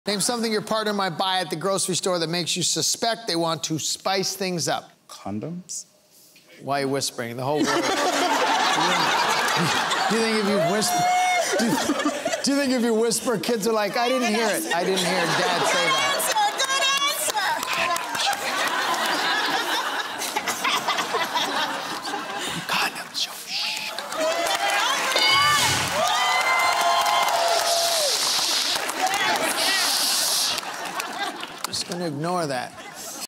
Name something your partner might buy at the grocery store that makes you suspect they want to spice things up. Condoms? Why are you whispering? The whole world. Do you think if you whisper... Do you think if you whisper, kids are like, I didn't hear it. I didn't hear Dad say that. Condoms, yo, shh. Just gonna ignore that.